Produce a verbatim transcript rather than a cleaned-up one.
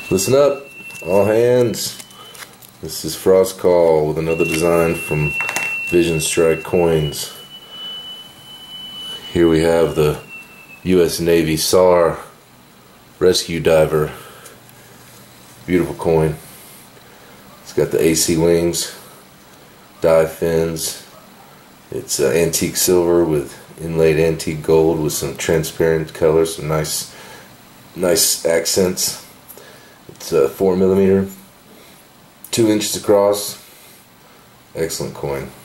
Listen up, all hands. This is Frost Call with another design from Vision Strike Coins. Here we have the U S Navy S A R Rescue Diver. Beautiful coin. It's got the A C wings, dive fins. It's uh, antique silver with inlaid antique gold with some transparent colors, some nice, nice accents. It's uh, four millimeter, two inches across. Excellent coin.